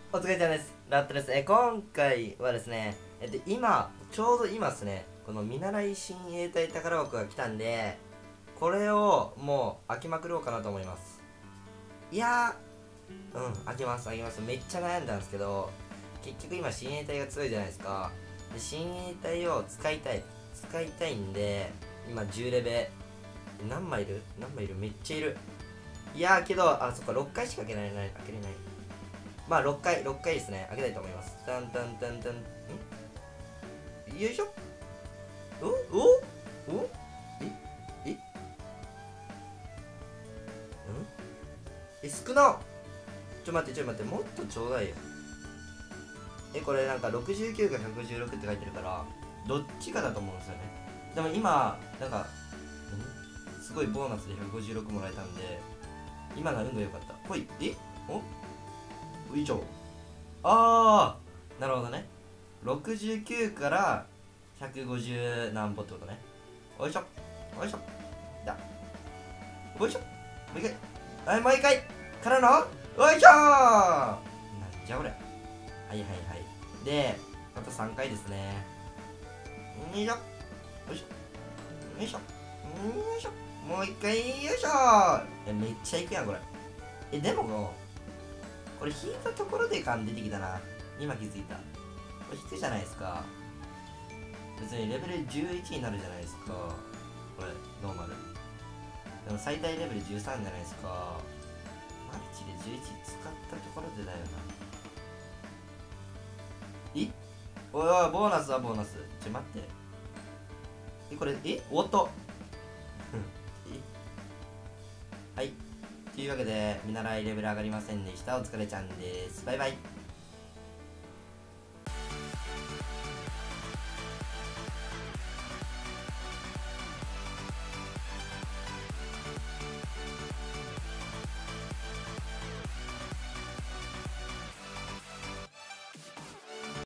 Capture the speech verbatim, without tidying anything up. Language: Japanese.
お疲れ様です。ラットです。え、今回はですね、えっと、今、ちょうど今ですね、この見習い親衛隊宝箱が来たんで、これをもう開けまくろうかなと思います。いやー、うん、開けます、開けます。めっちゃ悩んだんですけど、結局今親衛隊が強いじゃないですか。で、親衛隊を使いたい。使いたいんで、今じゅうレベ。何枚いる何枚いるめっちゃいる。いやーけど、あ、そっか、ろっかいしか開けられない、開けれない。まあろっかい、ろっかいですね。開けたいと思います。タンタンタンタン。んよいしょ。おおおええんえ、少なちょ待って、ちょ待って、もっとちょうだいよ。え、これなんかろくじゅうきゅうかひゃくごじゅうろくって書いてるから、どっちかだと思うんですよね。でも今、なんか、んすごいボーナスでひゃくごじゅうろくもらえたんで、今のは運が良かった。ほい、えお以上。あー、なるほどね。ろくじゅうきゅうからひゃくごじゅう何歩ってことね。おいしょ、おいしょ、だ、おいしょ、もう一回、はい、もう一回からの、おいしょー、なんじゃこれ。はいはいはい。で、あとさんかいですね。よいしょ、よいしょ、よいしょ、よいしょ、もう一回、よいしょー。え、めっちゃいくやん、これ。え、でも、これ引いたところで感出てきたな。今気づいた。これ引くじゃないですか。別にレベルじゅういちになるじゃないですか。これ、ノーマル。でも最大レベルじゅうさんじゃないですか。マルチでじゅういち使ったところでだよな。えおいおい、ボーナスはボーナス。ちょ、待って。え、これ、え終わった。えはい。というわけで、見習いレベル上がりませんでした。お疲れちゃんです。バイバイ。